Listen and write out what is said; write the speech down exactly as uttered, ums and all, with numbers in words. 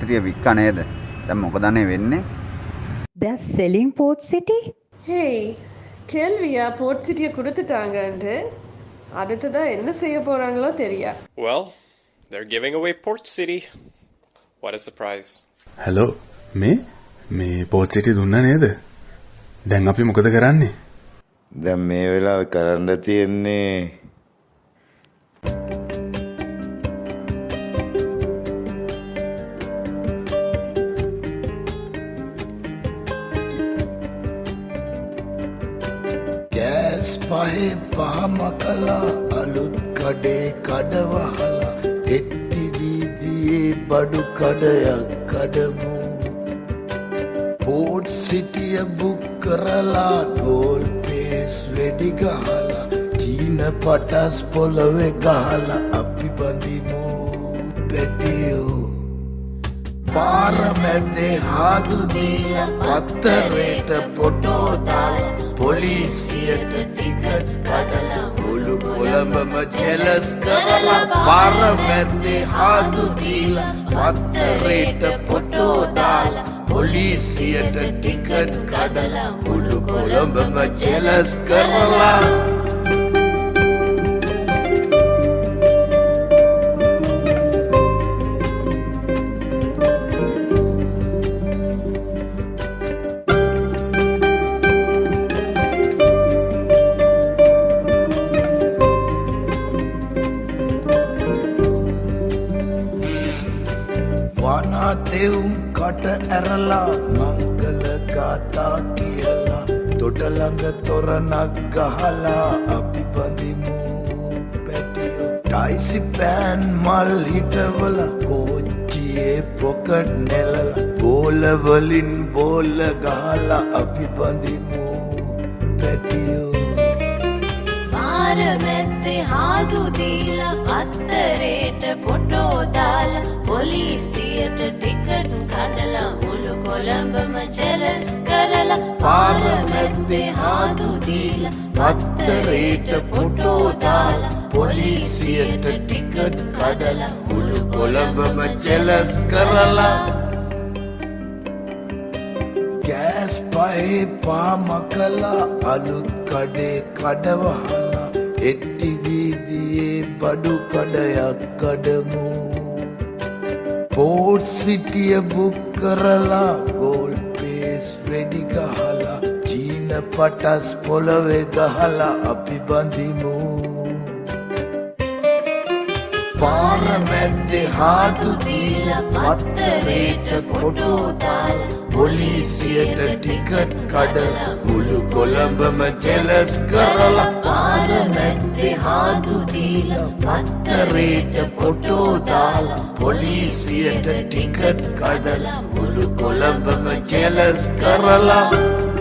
City වික්ක නේද? දැන් මොකද අනේ වෙන්නේ? They're selling Port City? Hey, கேள்வியா Port City கொடுத்துட்டாங்கன்னு அடுத்ததா என்ன செய்ய போறாங்களோ தெரியா. Well, they're giving away Port City. What a surprise. Hello, me? Me Port City දුන්නා නේද? දැන් අපි මොකද කරන්නේ? දැන් මේ වෙලාවේ කරන්න තියෙන්නේ ගෑස් පහේ පහම කලා අලුත් කඩේ කඩවහලා එට්ටි වීදියේ බඩු කඩයක් කඩමු Port City බුක් කරලා ඩෝල් පේස් වෙඩි ගහලා චීන පටස් පොළවේ ගහලා අපි බඳිමු පැටියෝ පාර මැදේ හාදු දීලා පත්තරේට ෆොටෝ දාලා පොලිසියට ටිකට් කඩලා මුළු කොළඹම ජෙලස් කරලා පාර මැදේ හාදු දීලා පත්තරේට ෆොටෝ දාලා පොලිසියට ටිකට් කඩලා මුළු කොළඹම ජෙලස් කරලා වනාතෙවුම් කට ඇරලා මංගල ගාථා කියලා තොට ළඟ තොරණක් ගහලා අපි බඳිමු පැටියෝ ටයිසි පෑන් මල් හිටවල කෝච්චියේ පොකට් නෙලලා බෝල වලින් බෝල ගහලා අපි බඳිමු පැටියෝ පාර මැද්දේ හාදු දීලා පත්තරේට ෆොටෝ දාලා පොලිසියට ටිකට් කඩලා මුළු කොළඹම ජෙලස් කරලා පාර මැද්දේ හාදු දීලා පත්තරේට ෆොටෝ දාලා පොලිසියට ටිකට් කඩලා මුළු කොළඹම ජෙලස් කරලා ගෑස් පහේ පාම කලා අලුත් කඩේ කඩවහලා එට්ටි වීදියේ බඩු කඩයක් කඩමු Port City බුක් කරලා ගෝල් පේස් වෙඩි ගහලා චීන පටස් පොළවේ ගහලා අපි බඳිමු පාර මැද්දේ හාදු දීලා පත්තරේට ෆොටෝ දාලා පොලිසියට ටිකට් කඩලා මුළු කොළඹම ජෙලස් කරලා පාර මැද්දේ හාදු දීලා පත්තරේට ෆොටෝ දාලා පොලිසියට ටිකට් කඩලා මුළු කොළඹම ජෙලස් කරලා